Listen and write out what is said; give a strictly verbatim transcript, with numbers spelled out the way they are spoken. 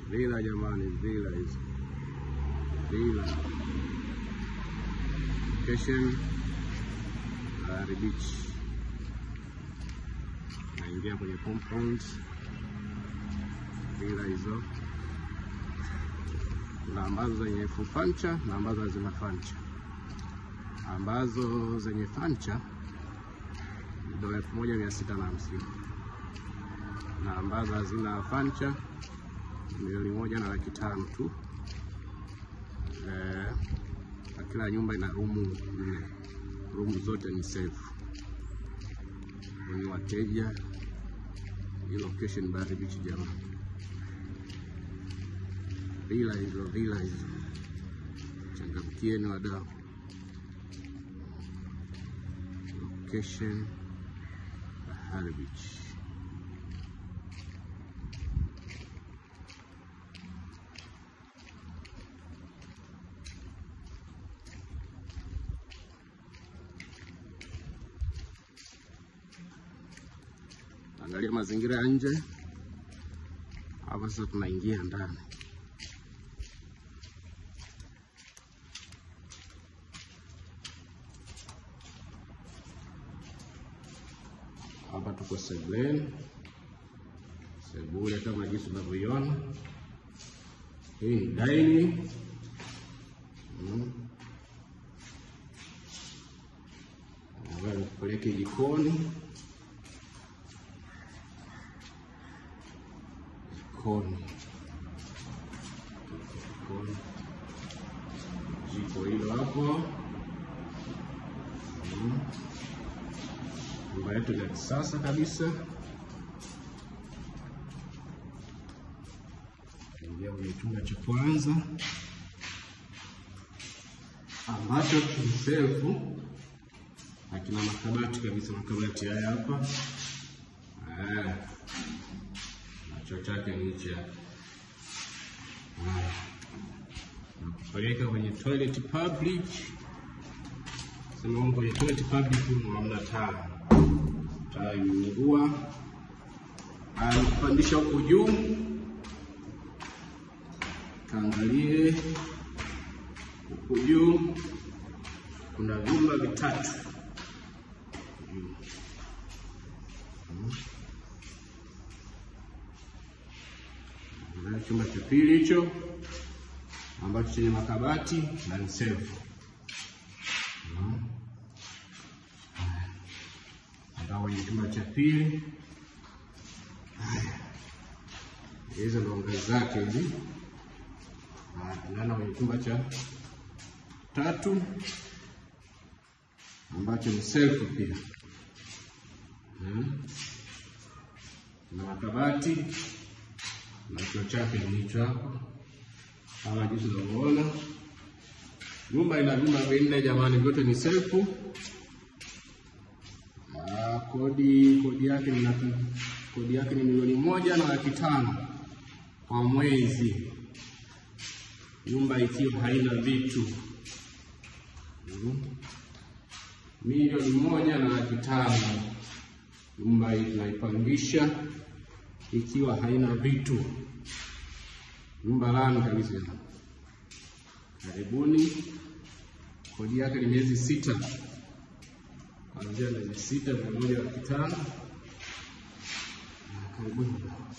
Villa jamani, villa hizo. Villa. Location Bahari Beach. Naingia kwenye compound. Villa hizo. Kuna ambazo zenye full furniture na ambazo hazina furniture. Ambazo zenye furniture dola elfu moja mia sita na hamsini. Na ambazo hazina furniture milioni moja na laki tano tu. Eh, kila nyumba ina rumu nne. Rumu zote ni safe. Ni wateja. Hii location Bahari Beach jamani. Villa hizo, villa hizo. Changamkieni wadau. Location Bahari Beach. Angalia mazingira ya nje. Hapa sasa tunaingia ndani. Hapa tuko sebuleni. Sebule kama jinsi unavyoiona. Hii ni dining. Mm. Hapa nikupeleke jikoni. Jikoni. Jikoni. Jiko hilo hapo. Mm. Nyumba yetu ya kisasa kabisa. Ingia kwenye chumba cha kwanza ambacho ni selfu. Akina makabati kabisa, makabati haya hapa. Eh. Choo chake ni hichi hapa. Nakupeleka kwenye toilet public. Sema kwenye toilet public hamna taa. Taa imeungua. Anapandisha huko juu. Kaangalie huko juu kuna vyumba vitatu. Na chumba cha pili hicho ambacho chenye makabati na ni safe. Ndio kwenye chumba cha pili. Hizo ndo ngazi zake hizi. Na kwenye chumba cha tatu ambacho ni safe pia. Na makabati na choo chake ni hicho hapo. Kama jinsi unavyoona. Nyumba ina vyumba vinne jamani, vyote ni safe. Ah, kodi kodi yake ni kodi yake ni milioni moja na laki tano kwa mwezi. Nyumba ikiwa haina vitu. Mm. Milioni moja na laki tano. Nyumba hii tunaipangisha ikiwa haina vitu. Nyumba lani kabisa. Karibuni. Kodi yake ni miezi sita. Kuanzia miezi sita na moja laki tano. Karibuni.